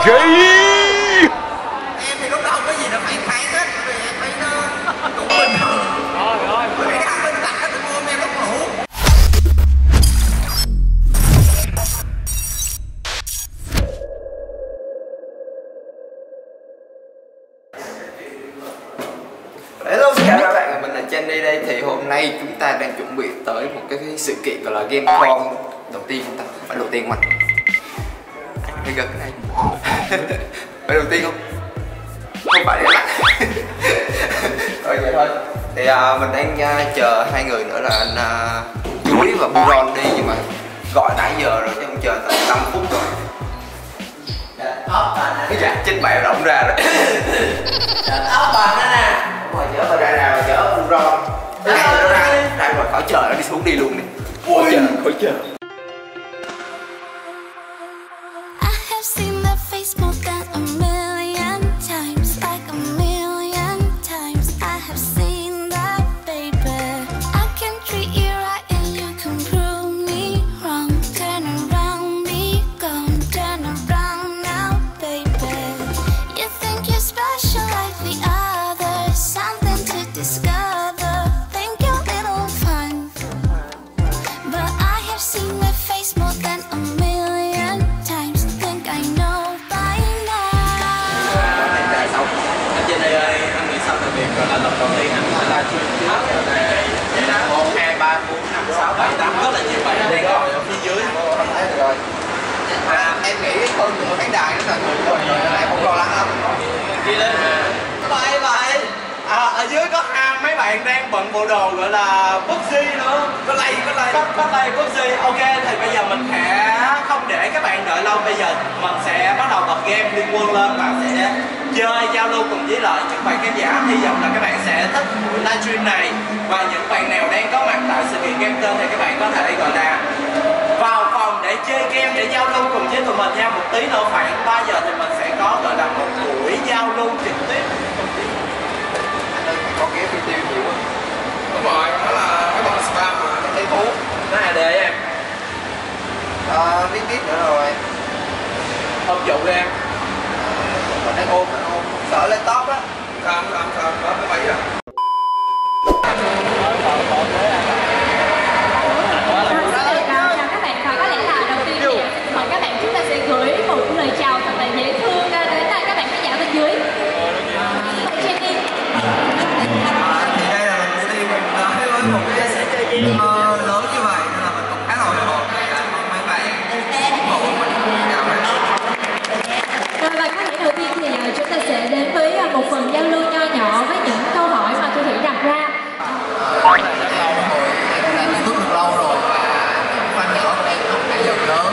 Gay. Em thì lúc đó không có gì là phản kháng hết, vì em thấy nó cũng bình thường. Bởi vì cái thằng bên cạnh nó cũng ôm em lúc ngủ. Hello, xin chào các bạn, mình là Jenny đây. Thì hôm nay chúng ta đang chuẩn bị tới một cái sự kiện gọi là GameCon đầu tiên. Chúng ta phải đầu tiên không anh? Hay gần cái này phải đầu tiên không? Không phải để lắc. Thôi vậy thôi. Thì mình đang chờ hai người nữa là anh Chuối và Buron đi, nhưng mà gọi nãy giờ rồi chứ không chờ tận 5 phút rồi. Cái chặt trên bẹo rộng ra rồi. Ốc bàn đó nè. Đúng rồi, chở ra nào, chở Buron. Hai người nó ra rồi, khỏi chờ nó đi xuống đi luôn đi. Khỏi chờ. Em nghĩ hơn nửa khán đài đó là người rồi, em không lo lắng lắm. Đi lên vậy. Ở dưới có mấy bạn đang bận bộ đồ gọi là PUBG nữa. Có lay PUBG. Ok, thì bây giờ mình sẽ không để các bạn đợi lâu. Bây giờ mình sẽ bắt đầu bật game Liên Quân lên và sẽ chơi giao lưu cùng với lại những bạn khán giả. Hy vọng là các bạn sẽ thích buổi livestream này. Và những bạn nào đang có mặt tại sự kiện Game Tên thì các bạn có thể gọi là vào phòng để chơi game, để giao lưu cùng với tụi mình nha. Một tí nữa khoảng 3 giờ thì mình sẽ có gọi là một buổi giao lưu trực tiếp. Có ghé phi tiêu nhiều quá. Đúng rồi, đó là cái bọn spam mà nó thấy thú. Nó AD em. Biết nữa rồi. Ôm trụ đi em. Mình đang ôm. Sợ lên top á. Không, đó cái bẫy rồi. Gửi một lời chào thật là dễ thương đến các bạn khán giả bên dưới. Jenny. Thì đây là lần đầu tiên mình tới với một cái sẽ chơi game lớn như vậy, nên là mình cũng khá hồi hộp. Mấy bạn ủng hộ mình chào bạn. Rồi và có thể đầu tiên thì chúng ta sẽ đến với một phần giao lưu nho nhỏ với những câu hỏi mà Thu Thủy đặt ra. Em đã tiếp xúc được lâu rồi và những fan nhỏ của em không phải dần lớn.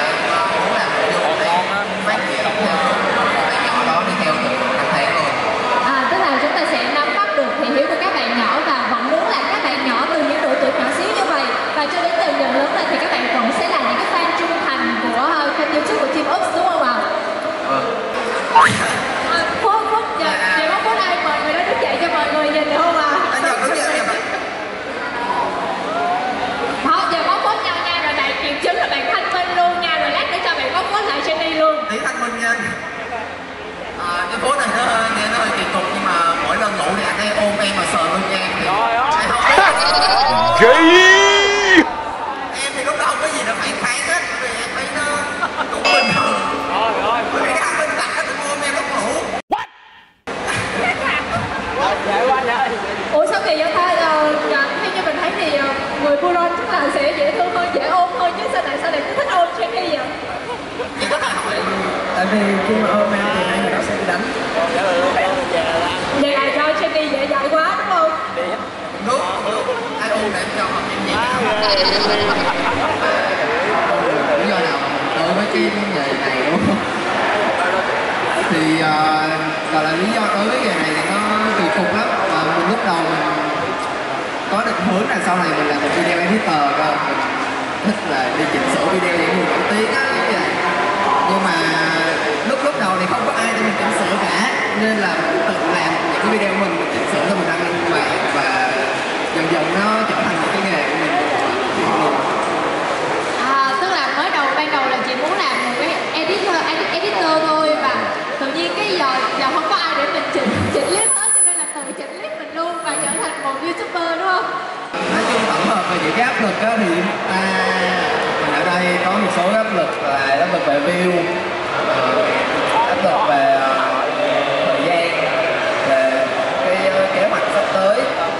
Tức là chúng ta sẽ nắm bắt được thị hiếu của các bạn nhỏ và vẫn muốn là các bạn nhỏ từ những độ tuổi nhỏ xíu như vậy và cho đến dần dần lớn lên thì các bạn vẫn sẽ là những cái fan trung thành của kênh YouTube của Team Ups, đúng không ạ? Phút giờ bóng phút ai mời người đó đứng dậy cho mọi người nhìn được không ạ? Thôi giờ bóng phút nhau nha, rồi bạn kiểm chứng là bạn Thanh Minh luôn nha, rồi lát nữa cho bạn bóng phút lại Jenny luôn. Tí Thanh Minh nha. Cái phút này nó nghe nó hơi kỳ cục, nhưng mà mỗi lần ngủ thì anh ấy ôm em mà sờ lưng em thì Gay. em thì lúc đó không có gì là phản kháng hết, vì em thấy nó cũng bình thường. Bởi vì cái thằng bên cạnh nó cũng ôm em lúc ngủ. Ủa sao kỳ vậy ta? Theo như mình thấy thì người Buron chắc là sẽ dễ thương hơn, dễ ôm hơn, chứ sao lại cứ thích ôm Jenny vậy? Tại vì khi mà ôm em thì hai người đó sẽ bị đánh. Vậy là do Jenny dễ dãi quá đúng không? Đúng. Ai ôm để em cho họ em nhẹ. Lý do nào mà mình tới với cái nghề này đúng không? Thì gọi là lý do tới với nghề này thì nó kỳ cục lắm. Và mình lúc đầu mình có định hướng là sau này mình làm một video editor cơ. Mình thích là đi chỉnh sửa video những người nổi tiếng á, như vậy. Nhưng mà lúc đầu thì không có ai để mình chỉnh sửa cả, nên là mình tự làm những cái video của mình chỉnh sửa cho mình đăng lên mạng và dần dần nó trở thành một cái nghề của mình. Tức là ban đầu là chị muốn làm một cái editor thôi và YouTuber đúng không? Nói chung tổng hợp về những cái áp lực á thì mình ở đây có một số áp lực là áp lực về view, áp lực về thời gian, về cái kế hoạch sắp tới.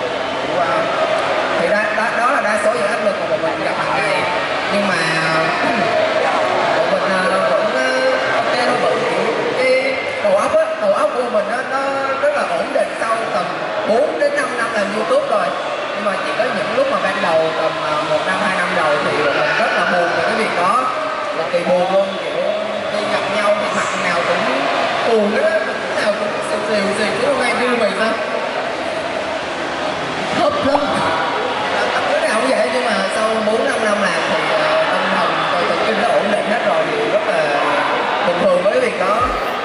Thì đó là đa số những áp lực mà bọn mình gặp hàng ngày, nhưng mà bọn mình vẫn ok thôi, vẫn cái đầu óc của mình nó rất là ổn định sau tầm 4 đến 5 năm làm YouTube rồi. Nhưng mà chỉ có những lúc mà ban đầu tầm 1 năm 2 năm đầu thì mình rất là buồn về cái việc đó, cực kỳ buồn luôn, kiểu đi gặp nhau thì mặt nào cũng buồn hết á, lúc nào cũng xìu chứ hôm nay vui mày sao thấp lắm, lúc nào cũng vậy. Nhưng mà sau 4-5 năm làm thì tâm thần tự nhiên nó ổn định hết rồi thì rất là bình thường với cái việc đó.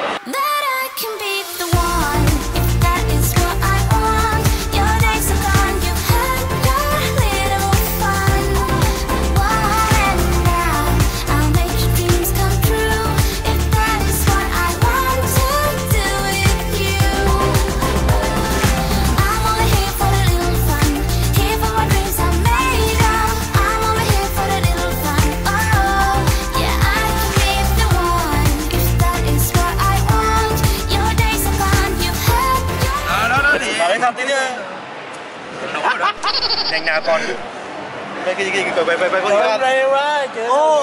Nhanh nào con cái con rêu á chứ.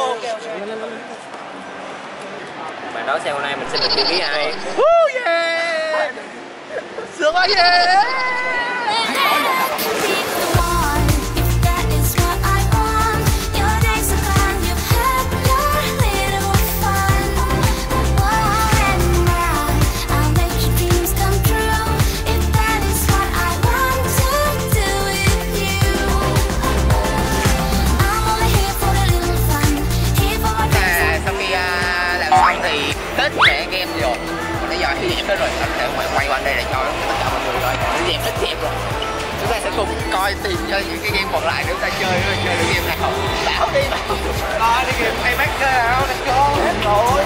Bạn đó xem hôm nay mình sẽ được tiêu ký ai? yeah. Sướng quá yeah. Hết mẹ game rồi, còn bây giờ khi dẹp hết rồi, anh sẽ quay qua đây để cho tất cả mọi người coi. Dẹp hết dẹp rồi, chúng ta sẽ cùng coi tìm cho những cái game còn lại để chúng ta chơi được game này không? Đảo đi mà, coi đi game Payback nào, let's go. Hết rồi.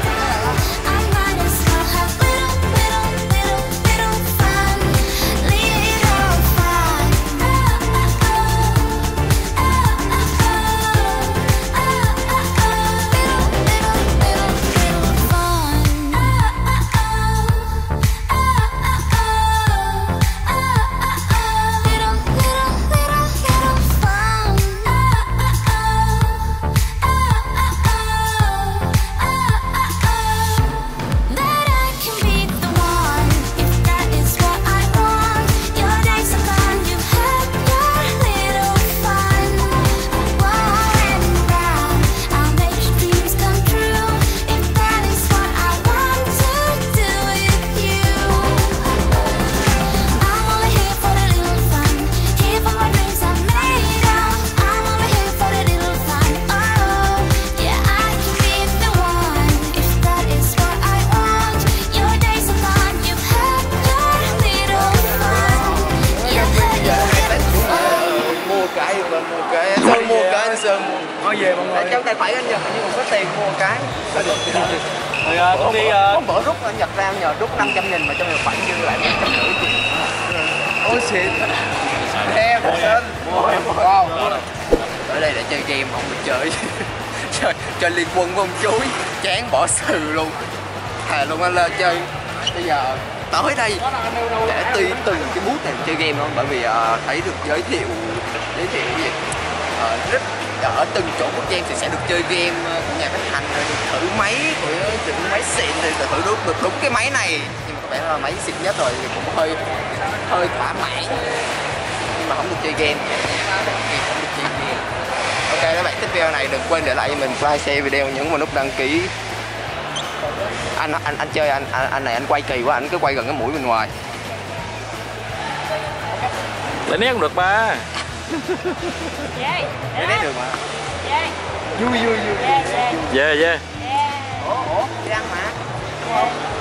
Thôi về mọi người. Trong tài khoản anh Nhật nhưng mà có tiền mua một cái. Không đi. Hôm bữa rút anh Nhật ra nhờ rút 500.000 mà trong tài khoản dư lại 150 triệu. Ôi xịn. Em xin. Wow. Ở đây để chơi game không được chơi. Chơi liên quân với ông chuối, chán bỏ sừ luôn. Thà luôn anh lên chơi. Bây giờ tới đây để tùy từng cái bút này chơi game không, bởi vì thấy được giới thiệu cái gì rất ở từng chỗ quốc gia thì sẽ được chơi game của nhà phát hành, rồi được thử máy của những máy xịn thì thử được đúng cái máy này, nhưng mà có vẻ là máy xịn nhất rồi thì cũng hơi thỏa mãn, nhưng mà không được chơi game, không được chơi game. Ok các bạn, thích video này đừng quên để lại cho mình like, share video, nhấn vào nút đăng ký. Anh chơi anh này anh quay kỳ quá, anh cứ quay gần cái mũi bên ngoài. Để né không được ba. Để né được mà. Vui. Về. Ủa, đi ăn mà.